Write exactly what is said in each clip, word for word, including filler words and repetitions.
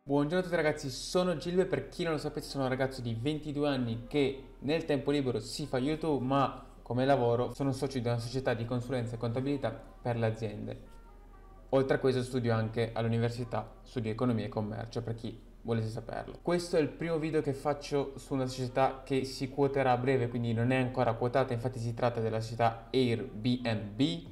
Buongiorno a tutti ragazzi, sono Gilbe. Per chi non lo sapesse sono un ragazzo di ventidue anni che nel tempo libero si fa YouTube, ma come lavoro sono socio di una società di consulenza e contabilità per le aziende. Oltre a questo studio anche all'università, studio economia e commercio per chi volesse saperlo. Questo è il primo video che faccio su una società che si quoterà a breve, quindi non è ancora quotata, infatti si tratta della società Airbnb.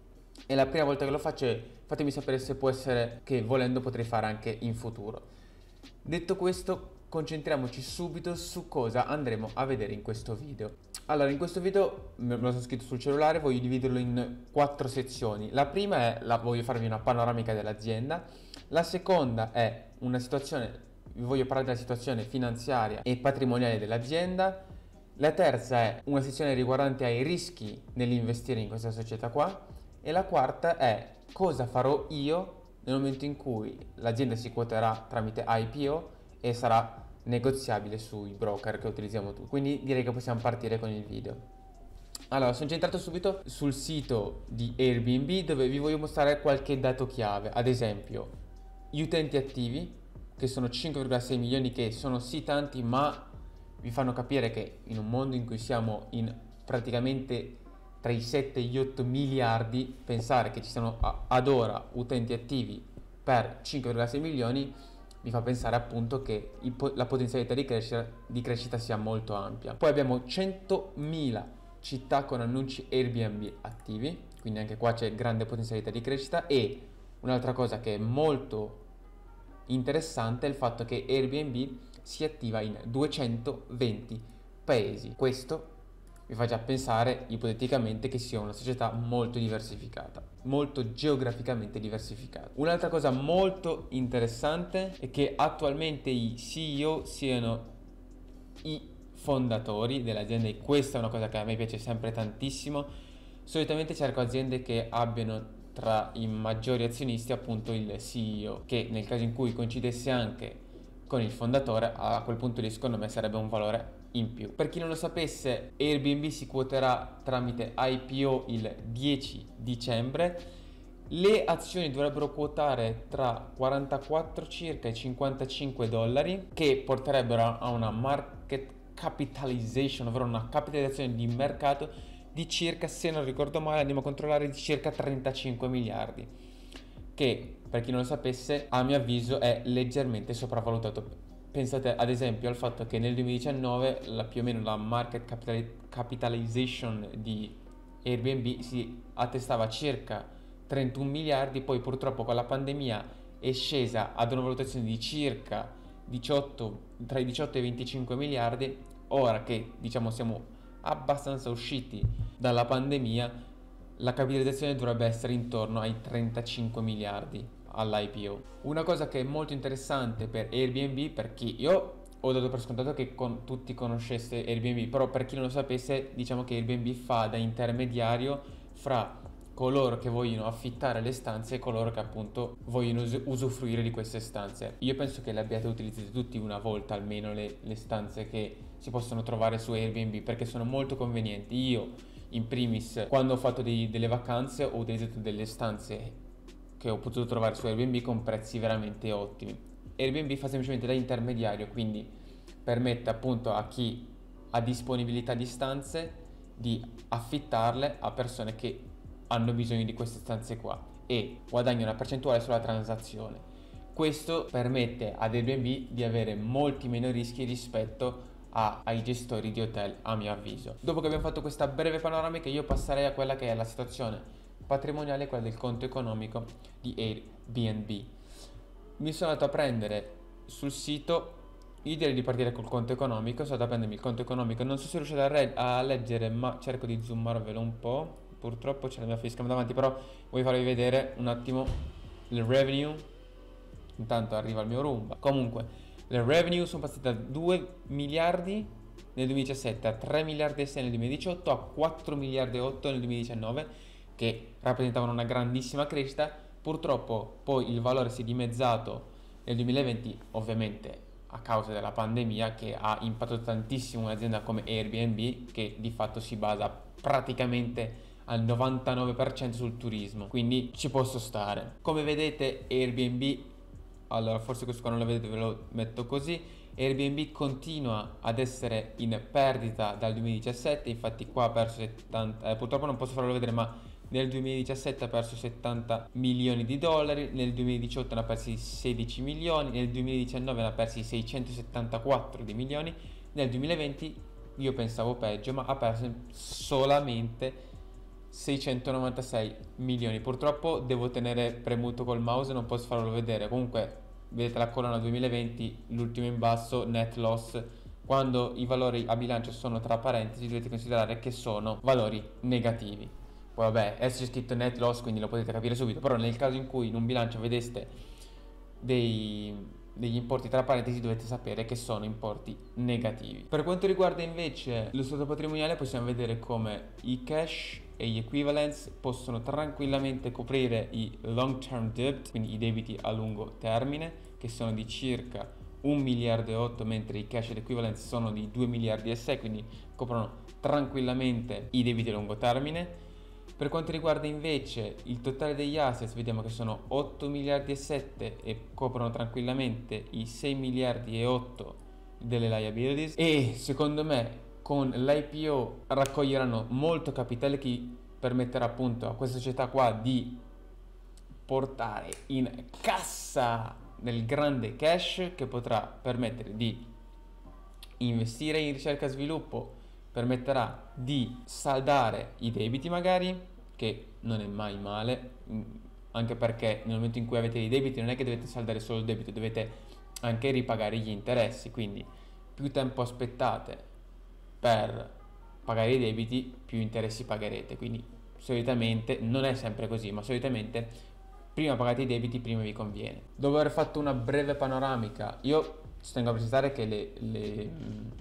È la prima volta che lo faccio e fatemi sapere se può essere che volendo potrei fare anche in futuro. Detto questo, concentriamoci subito su cosa andremo a vedere in questo video. Allora, in questo video me lo sono scritto sul cellulare, voglio dividerlo in quattro sezioni. La prima è, la, voglio farvi una panoramica dell'azienda. La seconda è una situazione, vi voglio parlare della situazione finanziaria e patrimoniale dell'azienda. La terza è una sezione riguardante ai rischi nell'investire in questa società qua. E la quarta è cosa farò io nel momento in cui l'azienda si quoterà tramite I P O e sarà negoziabile sui broker che utilizziamo tutti. Quindi direi che possiamo partire con il video. Allora, sono già entrato subito sul sito di Airbnb, dove vi voglio mostrare qualche dato chiave. Ad esempio, gli utenti attivi, che sono cinque virgola sei milioni, che sono sì tanti, ma vi fanno capire che in un mondo in cui siamo in praticamente tra i sette e gli otto miliardi, pensare che ci siano ad ora utenti attivi per cinque virgola sei milioni mi fa pensare appunto che il, la potenzialità di crescita, di crescita sia molto ampia. Poi abbiamo centomila città con annunci Airbnb attivi, quindi anche qua c'è grande potenzialità di crescita. E un'altra cosa che è molto interessante è il fatto che Airbnb si attiva in duecentoventi paesi. Questo mi fa già pensare ipoteticamente che sia una società molto diversificata, molto geograficamente diversificata. Un'altra cosa molto interessante è che attualmente i C E O siano i fondatori dell'azienda, e questa è una cosa che a me piace sempre tantissimo. Solitamente cerco aziende che abbiano tra i maggiori azionisti appunto il C E O, che nel caso in cui coincidesse anche con il fondatore, a quel punto lì secondo me sarebbe un valore in più. Per chi non lo sapesse, Airbnb si quoterà tramite I P O il dieci dicembre. Le azioni dovrebbero quotare tra quarantaquattro circa e cinquantacinque dollari, che porterebbero a una market capitalization, ovvero una capitalizzazione di mercato di circa, se non ricordo male, andiamo a controllare, di circa trentacinque miliardi, che per chi non lo sapesse a mio avviso è leggermente sopravvalutato. Pensate ad esempio al fatto che nel duemiladiciannove la, più o meno la market capitalization di Airbnb si attestava a circa trentuno miliardi, poi purtroppo con la pandemia è scesa ad una valutazione di circa diciotto, tra i diciotto e i venticinque miliardi. Ora che diciamo siamo abbastanza usciti dalla pandemia, la capitalizzazione dovrebbe essere intorno ai trentacinque miliardi all'I P O. Una cosa che è molto interessante per Airbnb, per chi io ho dato per scontato che con, tutti conoscesse Airbnb, però per chi non lo sapesse, diciamo che Airbnb fa da intermediario fra coloro che vogliono affittare le stanze e coloro che appunto vogliono us- usufruire di queste stanze. Io penso che le abbiate utilizzate tutti una volta almeno le, le stanze che si possono trovare su Airbnb, perché sono molto convenienti. Io in primis, quando ho fatto dei, delle vacanze, ho utilizzato delle stanze che ho potuto trovare su Airbnb con prezzi veramente ottimi. Airbnb fa semplicemente da intermediario, quindi permette appunto a chi ha disponibilità di stanze di affittarle a persone che hanno bisogno di queste stanze qua e guadagna una percentuale sulla transazione. Questo permette ad Airbnb di avere molti meno rischi rispetto a, ai gestori di hotel, a mio avviso. Dopo che abbiamo fatto questa breve panoramica, io passerei a quella che è la situazione patrimoniale, quella del conto economico di Airbnb. Mi sono andato a prendere sul sito, io direi di partire col conto economico. Sono andato a prendermi il conto economico, non so se riuscite a, re- a leggere, ma cerco di zoomarvelo un po'. Purtroppo c'è la mia facecam davanti, però voglio farvi vedere un attimo il revenue. Intanto arriva il mio Roomba. Comunque, le revenue sono passate da due miliardi nel duemiladiciassette a tre miliardi e sei nel duemiladiciotto a quattro miliardi e otto nel duemiladiciannove, che rappresentavano una grandissima crescita. Purtroppo poi il valore si è dimezzato nel duemilaventi, ovviamente a causa della pandemia, che ha impattato tantissimo un'azienda come Airbnb, che di fatto si basa praticamente al novantanove per cento sul turismo, quindi ci posso stare. Come vedete Airbnb allora forse questo qua non lo vedete, ve lo metto così. Airbnb continua ad essere in perdita dal duemiladiciassette, infatti qua ha perso settanta, eh, purtroppo non posso farlo vedere, ma nel duemiladiciassette ha perso settanta milioni di dollari, nel duemiladiciotto ne ha persi sedici milioni, nel duemiladiciannove ne ha persi seicentosettantaquattro di milioni, nel duemilaventi io pensavo peggio, ma ha perso solamente seicentonovantasei milioni. Purtroppo devo tenere premuto col mouse, non posso farlo vedere. Comunque vedete la colonna duemilaventi, l'ultimo in basso, net loss. Quando i valori a bilancio sono tra parentesi dovete considerare che sono valori negativi. Poi vabbè, adesso c'è scritto net loss, quindi lo potete capire subito, però nel caso in cui in un bilancio vedeste dei, degli importi tra parentesi dovete sapere che sono importi negativi. Per quanto riguarda invece lo stato patrimoniale, possiamo vedere come i cash e gli equivalents possono tranquillamente coprire i long term debt, quindi i debiti a lungo termine, che sono di circa un miliardo e otto, mentre i cash ed equivalents sono di due miliardi e sei, quindi coprono tranquillamente i debiti a lungo termine. Per quanto riguarda invece il totale degli assets, vediamo che sono otto miliardi e sette e coprono tranquillamente i sei miliardi e otto delle liabilities, e secondo me con l'I P O raccoglieranno molto capitale che permetterà appunto a questa società qua di portare in cassa del grande cash che potrà permettere di investire in ricerca e sviluppo, permetterà di saldare i debiti magari, che non è mai male, anche perché nel momento in cui avete i debiti non è che dovete saldare solo il debito, dovete anche ripagare gli interessi, quindi più tempo aspettate per pagare i debiti più interessi pagherete, quindi solitamente non è sempre così, ma solitamente prima pagate i debiti prima vi conviene. Dopo aver fatto una breve panoramica, io ci tengo a precisare che le, le,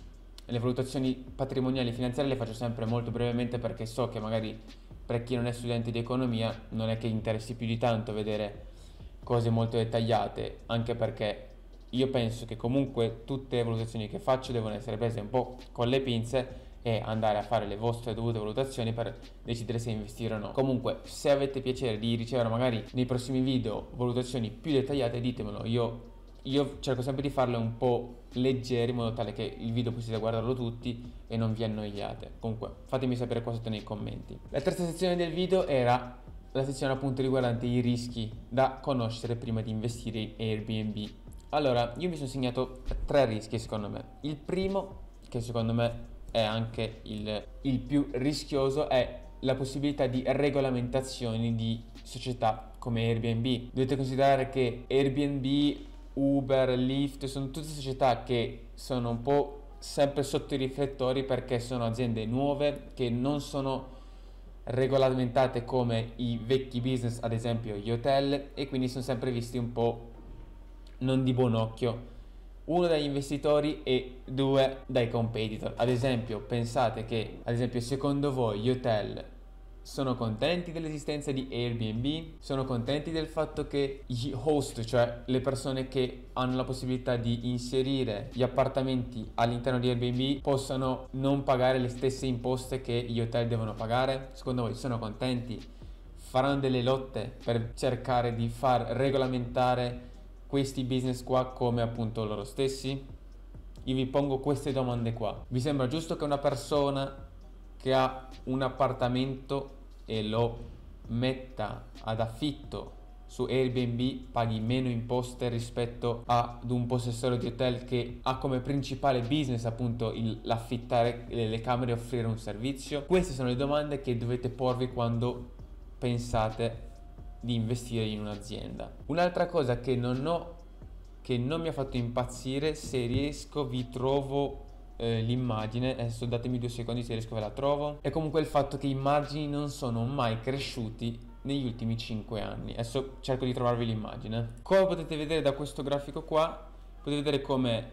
le valutazioni patrimoniali e finanziarie le faccio sempre molto brevemente, perché so che magari per chi non è studente di economia non è che interessi più di tanto vedere cose molto dettagliate, anche perché io penso che comunque tutte le valutazioni che faccio devono essere prese un po' con le pinze e andare a fare le vostre dovute valutazioni per decidere se investire o no. Comunque, se avete piacere di ricevere magari nei prossimi video valutazioni più dettagliate, ditemelo. Io, io cerco sempre di farle un po' leggere, in modo tale che il video possiate guardarlo tutti e non vi annoiate. Comunque, fatemi sapere qua sotto nei commenti. La terza sezione del video era la sezione appunto riguardante i rischi da conoscere prima di investire in Airbnb. Allora, io mi sono segnato tre rischi secondo me. Il primo, che secondo me è anche il, il più rischioso, è la possibilità di regolamentazioni di società come Airbnb. Dovete considerare che Airbnb, Uber, Lyft sono tutte società che sono un po' sempre sotto i riflettori, perché sono aziende nuove che non sono regolamentate come i vecchi business, ad esempio gli hotel, e quindi sono sempre visti un po' non di buon occhio, uno dagli investitori e due dai competitor. Ad esempio, pensate che, ad esempio, secondo voi gli hotel sono contenti dell'esistenza di Airbnb? Sono contenti del fatto che gli host, cioè le persone che hanno la possibilità di inserire gli appartamenti all'interno di Airbnb, possano non pagare le stesse imposte che gli hotel devono pagare? Secondo voi sono contenti? Faranno delle lotte per cercare di far regolamentare questi business qua come appunto loro stessi? Io vi pongo queste domande qua. Vi sembra giusto che una persona che ha un appartamento e lo metta ad affitto su Airbnb paghi meno imposte rispetto ad un possessore di hotel che ha come principale business appunto il, l'affittare le camere e offrire un servizio? Queste sono le domande che dovete porvi quando pensate di investire in un'azienda. Un'altra cosa che non ho, che non mi ha fatto impazzire, se riesco vi trovo eh, l'immagine, adesso datemi due secondi se riesco ve la trovo, è comunque il fatto che i margini non sono mai cresciuti negli ultimi cinque anni. Adesso cerco di trovarvi l'immagine. Come potete vedere da questo grafico qua, potete vedere come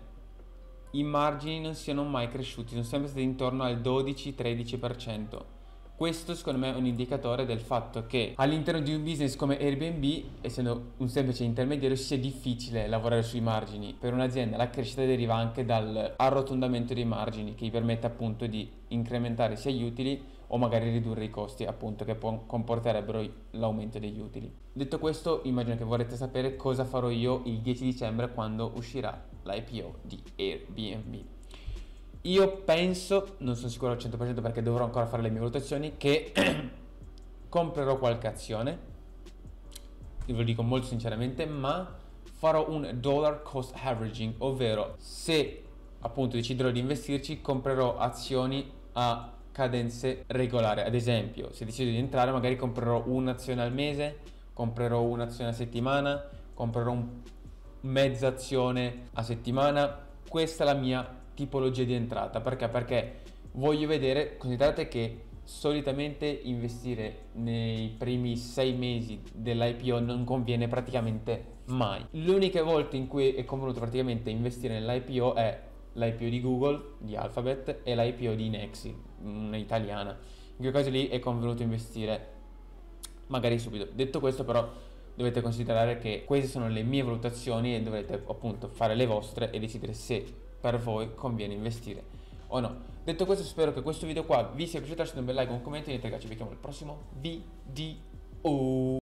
i margini non siano mai cresciuti, sono sempre stati intorno al dodici tredici per cento. Questo secondo me è un indicatore del fatto che all'interno di un business come Airbnb, essendo un semplice intermediario, sia difficile lavorare sui margini. Per un'azienda la crescita deriva anche dal arrotondamento dei margini, che gli permette appunto di incrementare sia gli utili o magari ridurre i costi, appunto, che può- comporterebbero l'aumento degli utili. Detto questo, immagino che vorrete sapere cosa farò io il dieci dicembre quando uscirà l'I P O di Airbnb. Io penso, non sono sicuro al cento per cento perché dovrò ancora fare le mie valutazioni, che comprerò qualche azione, ve lo dico molto sinceramente, ma farò un dollar cost averaging, ovvero se appunto deciderò di investirci, comprerò azioni a cadenze regolari. Ad esempio, se decido di entrare, magari comprerò un'azione al mese, comprerò un'azione a settimana, comprerò un mezza azione a settimana. Questa è la mia tipologia di entrata. Perché? Perché voglio vedere, considerate che solitamente investire nei primi sei mesi dell'I P O non conviene praticamente mai. L'unica volta in cui è convenuto praticamente investire nell'I P O è l'I P O di Google, di Alphabet, e l'I P O di Nexi, un'italiana. In quei casi lì è convenuto investire magari subito. Detto questo, però, dovete considerare che queste sono le mie valutazioni e dovrete appunto fare le vostre e decidere se per voi conviene investire o no. Detto questo, spero che questo video qua vi sia piaciuto, lasciate un bel like, un commento e niente ragazzi, ci vediamo al prossimo video.